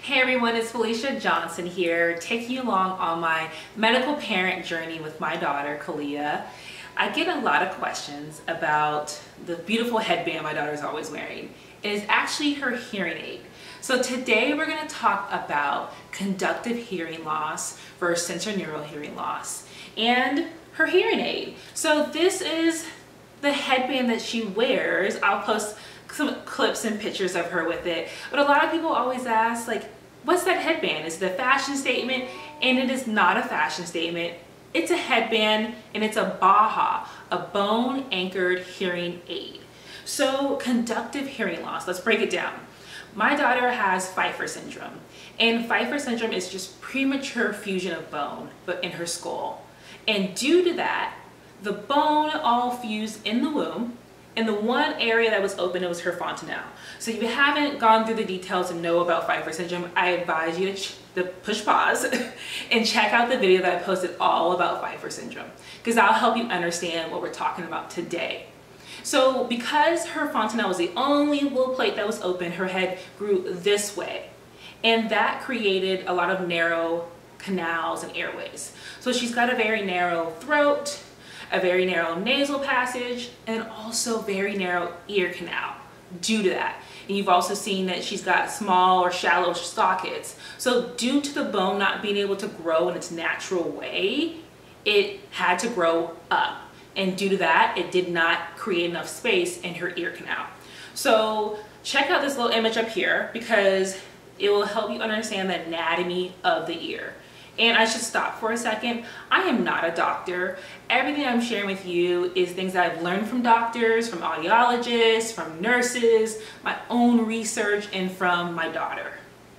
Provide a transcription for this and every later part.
Hey everyone, it's Felicia Johnson here, taking you along on my medical parent journey with my daughter, Caliyah. I get a lot of questions about the beautiful headband my daughter is always wearing. It is actually her hearing aid. So today we're going to talk about conductive hearing loss versus sensorineural hearing loss and her hearing aid. So this is the headband that she wears. I'll post some clips and pictures of her with it, but a lot of people always ask, like, what's that headband? Is it a fashion statement? And it is not a fashion statement. It's a headband, and it's a Baha, a bone anchored hearing aid. So conductive hearing loss, let's break it down. My daughter has Pfeiffer syndrome, and Pfeiffer syndrome is just premature fusion of bone but in her skull. And due to that, the bone all fused in the womb, and the one area that was open, it was her fontanelle. So if you haven't gone through the details and know about Pfeiffer syndrome, I advise you to push pause and check out the video that I posted all about Pfeiffer syndrome, because that'll help you understand what we're talking about today. So because her fontanelle was the only wool plate that was open, her head grew this way, and that created a lot of narrow canals and airways. So she's got a very narrow throat, a very narrow nasal passage, and also very narrow ear canal due to that. And you've also seen that she's got small or shallow sockets. So due to the bone not being able to grow in its natural way, it had to grow up. And due to that, it did not create enough space in her ear canal. So check out this little image up here, because it will help you understand the anatomy of the ear. And I should stop for a second. I am not a doctor. Everything I'm sharing with you is things that I've learned from doctors, from audiologists, from nurses, my own research, and from my daughter.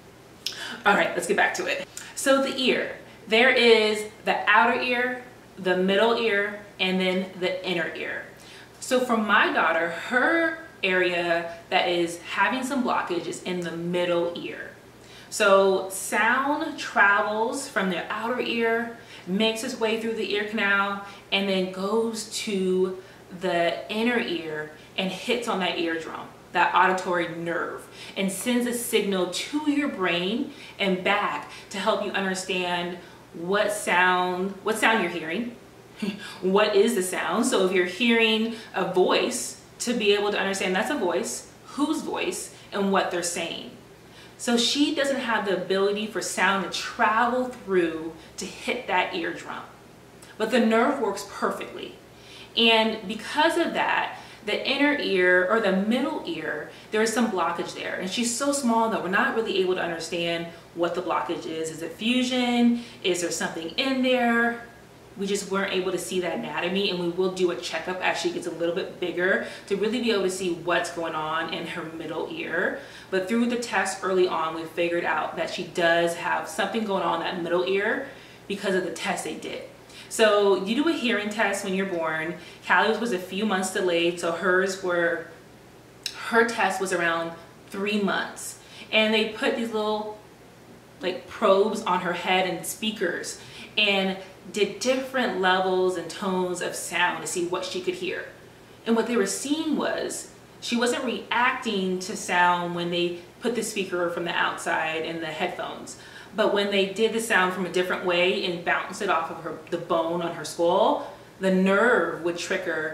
All right, let's get back to it. So the ear, there is the outer ear, the middle ear, and then the inner ear. So for my daughter, her area that is having some blockage is in the middle ear. So sound travels from the outer ear, makes its way through the ear canal, and then goes to the inner ear and hits on that eardrum, that auditory nerve, and sends a signal to your brain and back to help you understand what sound you're hearing, what is the sound. So if you're hearing a voice, to be able to understand that's a voice, whose voice, and what they're saying. So she doesn't have the ability for sound to travel through to hit that eardrum. But the nerve works perfectly. And because of that, the inner ear or the middle ear, there is some blockage there. And she's so small that we're not really able to understand what the blockage is. Is it fusion? Is there something in there? We just weren't able to see that anatomy, and we will do a checkup as she gets a little bit bigger to really be able to see what's going on in her middle ear. But through the test early on, we figured out that she does have something going on in that middle ear because of the test they did. So you do a hearing test when you're born. Cali'S was a few months delayed, so her test was around 3 months. And they put these little like probes on her head and speakers, and did different levels and tones of sound to see what she could hear. And what they were seeing was she wasn't reacting to sound when they put the speaker from the outside and the headphones. But when they did the sound from a different way and bounced it off of the bone on her skull, the nerve would trigger,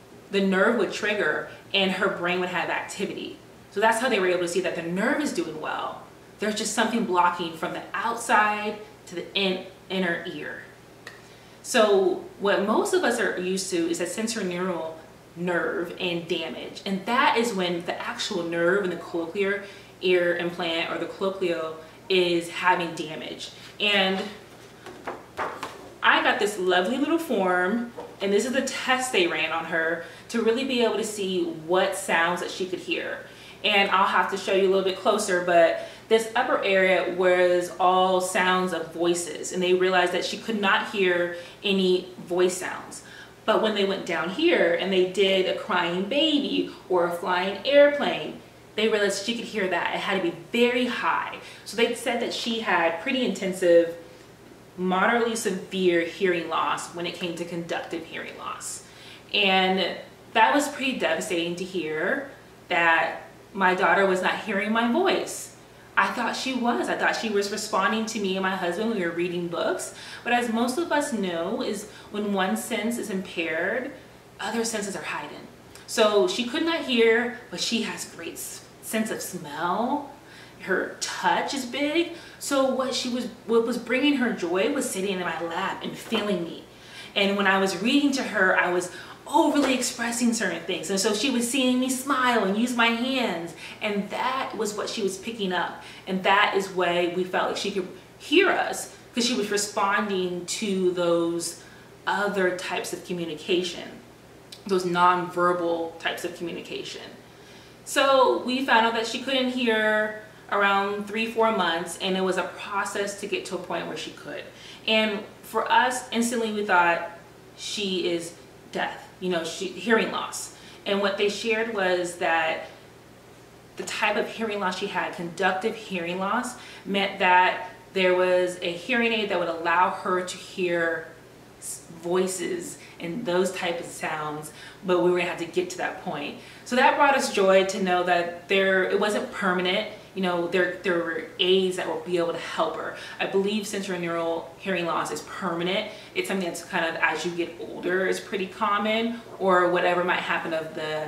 and her brain would have activity. So that's how they were able to see that the nerve is doing well. There's just something blocking from the outside to the inner ear. So what most of us are used to is a sensorineural nerve and damage. And that is when the actual nerve in the cochlear ear implant or the cochlear is having damage. And I got this lovely little form, and this is the test they ran on her to really be able to see what sounds that she could hear. And I'll have to show you a little bit closer, but this upper area was all sounds of voices, and they realized that she could not hear any voice sounds. But when they went down here and they did a crying baby or a flying airplane, they realized she could hear that. It had to be very high. So they said that she had pretty intensive, moderately severe hearing loss when it came to conductive hearing loss. And that was pretty devastating to hear, that my daughter was not hearing my voice. I thought she was. I thought she was responding to me and my husband when we were reading books. But as most of us know, is when one sense is impaired, other senses are heightened. So she could not hear, but she has great sense of smell. Her touch is big. So what was bringing her joy was sitting in my lap and feeling me. And when I was reading to her, I was overly expressing certain things. And so she was seeing me smile and use my hands. And that was what she was picking up. And that is why we felt like she could hear us, because she was responding to those other types of communication, those nonverbal types of communication. So we found out that she couldn't hear around 3-4 months, and it was a process to get to a point where she could. And for us, instantly we thought she is deaf, hearing loss. And what they shared was that the type of hearing loss she had, conductive hearing loss, meant that there was a hearing aid that would allow her to hear voices and those type of sounds, but we were gonna have to get to that point. So that brought us joy to know that it wasn't permanent. There were aids that will be able to help her. I believe sensorineural hearing loss is permanent. It's something that's kind of, as you get older, is pretty common, or whatever might happen of the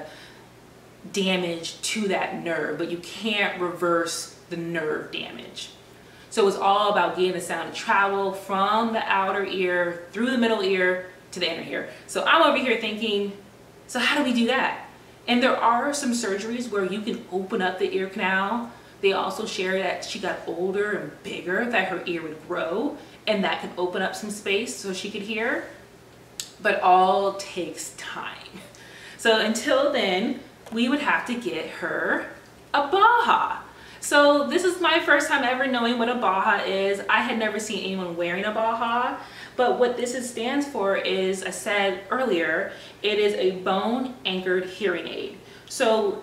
damage to that nerve, but you can't reverse the nerve damage. So it was all about getting the sound to travel from the outer ear, through the middle ear, to the inner ear. So I'm over here thinking, so how do we do that? And there are some surgeries where you can open up the ear canal. They also share that she got older and bigger, that her ear would grow, and that could open up some space so she could hear. But all takes time. So until then, we would have to get her a Baha. So this is my first time ever knowing what a Baha is. I had never seen anyone wearing a Baha, but what this stands for is, I said earlier, it is a bone-anchored hearing aid. So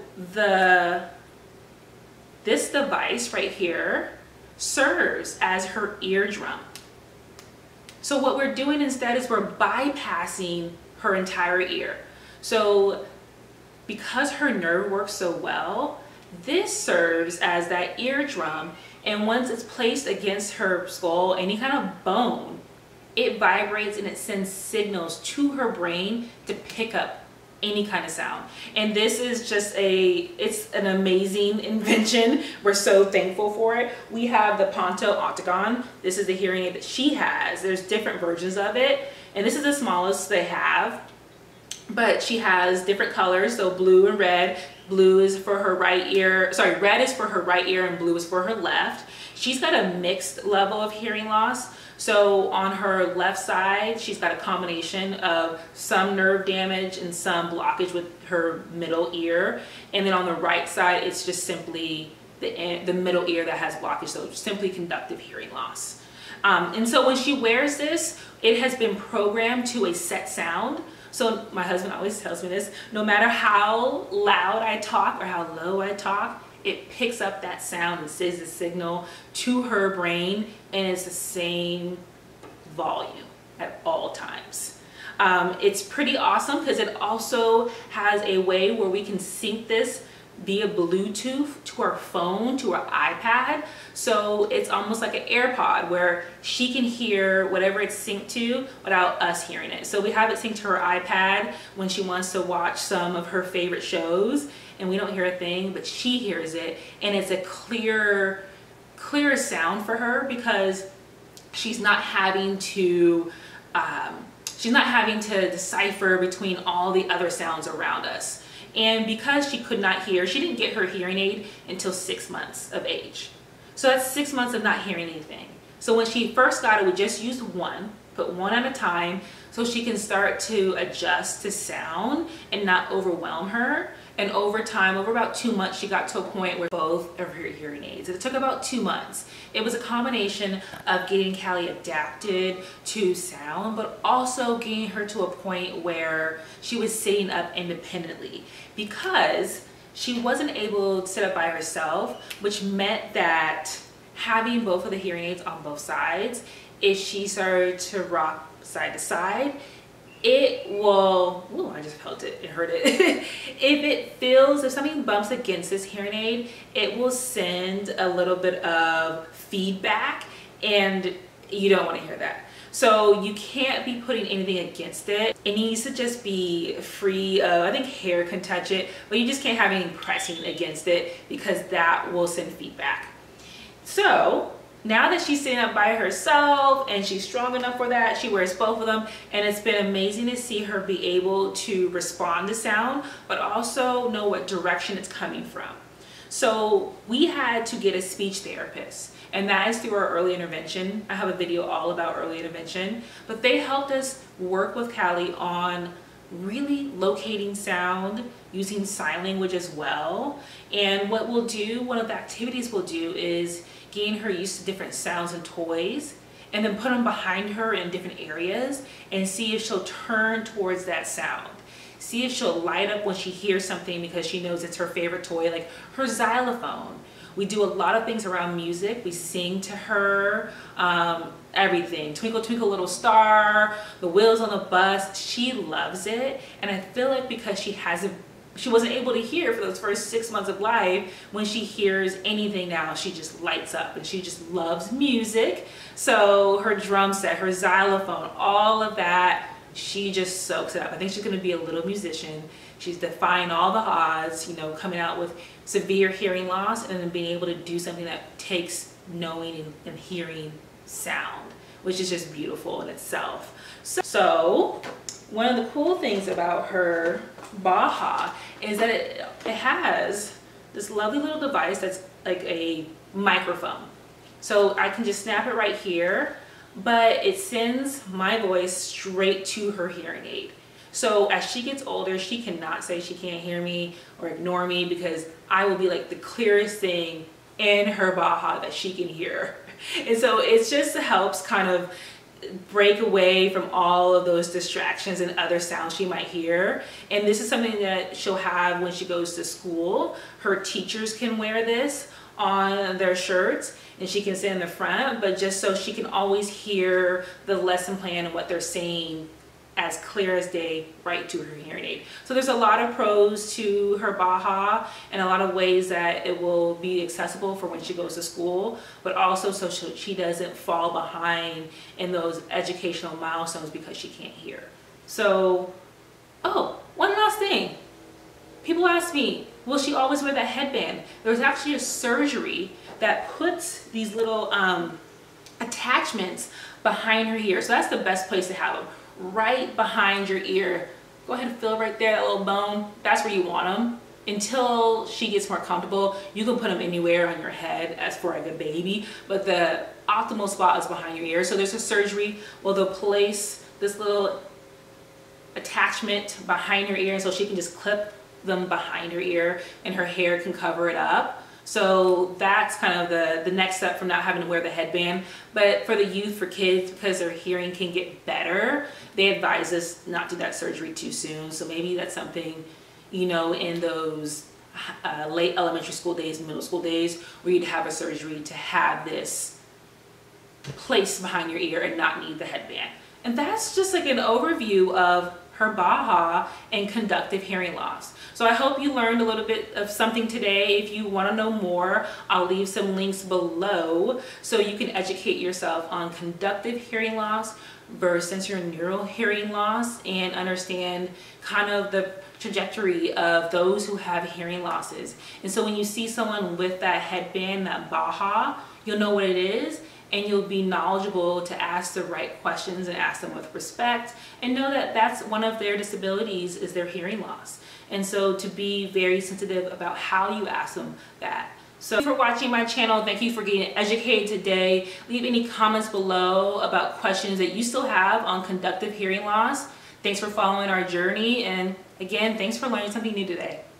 this device right here serves as her eardrum. So what we're doing instead is we're bypassing her entire ear. So because her nerve works so well, this serves as that eardrum, and once it's placed against her skull, any kind of bone, it vibrates and it sends signals to her brain to pick up any kind of sound. And this is just it's an amazing invention. We're so thankful for it. We have the Ponto Octagon. This is the hearing aid that she has. There's different versions of it, and this is the smallest they have, but she has different colors, so blue and red. Blue is for her right ear, sorry, red is for her right ear and blue is for her left. She's got a mixed level of hearing loss. So on her left side, she's got a combination of some nerve damage and some blockage with her middle ear. And then on the right side, it's just simply the middle ear that has blockage, so simply conductive hearing loss. And so when she wears this, it has been programmed to a set sound. So my husband always tells me this, no matter how loud I talk or how low I talk, it picks up that sound and sends a signal to her brain, and it's the same volume at all times. It's pretty awesome because it also has a way where we can sync this via Bluetooth to our phone, to our iPad. So it's almost like an AirPod where she can hear whatever it's synced to without us hearing it. So we have it synced to her iPad when she wants to watch some of her favorite shows, and we don't hear a thing, but she hears it, and it's a clearer sound for her because she's not having to decipher between all the other sounds around us. And because she could not hear, she didn't get her hearing aid until 6 months of age. So that's 6 months of not hearing anything. So when she first got it, we just used put one at a time, so she can start to adjust to sound and not overwhelm her. And over time, over about 2 months, she got to a point where both of her hearing aids. It took about 2 months. It was a combination of getting Callie adapted to sound, but also getting her to a point where she was sitting up independently, because she wasn't able to sit up by herself, which meant that having both of the hearing aids on both sides, if she started to rock side to side, it will, ooh, I just felt it, it hurt it. If something bumps against this hearing aid, it will send a little bit of feedback, and you don't want to hear that. So you can't be putting anything against it. It needs to just be free of, I think hair can touch it, but you just can't have anything pressing against it because that will send feedback. So now that she's sitting up by herself and she's strong enough for that, she wears both of them, and it's been amazing to see her be able to respond to sound, but also know what direction it's coming from. So we had to get a speech therapist, and that is through our early intervention. I have a video all about early intervention, but they helped us work with Callie on really locating sound, using sign language as well. And what we'll do, one of the activities we'll do is getting her used to different sounds and toys, and then put them behind her in different areas and see if she'll turn towards that sound. See if she'll light up when she hears something because she knows it's her favorite toy, like her xylophone. We do a lot of things around music. We sing to her, everything. Twinkle, twinkle, little star, the wheels on the bus. She loves it. And I feel like because she wasn't able to hear for those first 6 months of life, when she hears anything now, she just lights up and she just loves music. So her drum set, her xylophone, all of that, she just soaks it up. I think she's going to be a little musician. She's defying all the odds, you know, coming out with severe hearing loss and then being able to do something that takes knowing and hearing sound, which is just beautiful in itself. So one of the cool things about her Baha is that it has this lovely little device that's like a microphone. So I can just snap it right here, but it sends my voice straight to her hearing aid. So as she gets older, she cannot say she can't hear me or ignore me, because I will be like the clearest thing in her Baha that she can hear. And so it just helps kind of break away from all of those distractions and other sounds she might hear. And this is something that she'll have when she goes to school. Her teachers can wear this on their shirts and she can sit in the front, but just so she can always hear the lesson plan and what they're saying as clear as day right to her hearing aid. So there's a lot of pros to her Baha and a lot of ways that it will be accessible for when she goes to school, but also so she doesn't fall behind in those educational milestones because she can't hear. So, oh, one last thing. People ask me, will she always wear that headband? There's actually a surgery that puts these little attachments behind her ear. So that's the best place to have them. Right behind your ear. Go ahead and feel right there, that little bone. That's where you want them. Until she gets more comfortable, you can put them anywhere on your head as for like a baby, but the optimal spot is behind your ear. So there's a surgery where they'll place this little attachment behind her ear, and so she can just clip them behind her ear and her hair can cover it up. So that's kind of the next step from not having to wear the headband. But for the youth, for kids, because their hearing can get better, they advise us not to do that surgery too soon. So maybe that's something, you know, in those late elementary school days, middle school days, where you'd have a surgery to have this placed behind your ear and not need the headband. And that's just like an overview of her Baha and conductive hearing loss. So I hope you learned a little bit of something today. If you want to know more, I'll leave some links below so you can educate yourself on conductive hearing loss versus sensorineural hearing loss and understand kind of the trajectory of those who have hearing losses. And so when you see someone with that headband, that Baha, you'll know what it is, and you'll be knowledgeable to ask the right questions and ask them with respect, and know that that's one of their disabilities, is their hearing loss. And so to be very sensitive about how you ask them that. So thank you for watching my channel. Thank you for getting educated today. Leave any comments below about questions that you still have on conductive hearing loss. Thanks for following our journey. And again, thanks for learning something new today.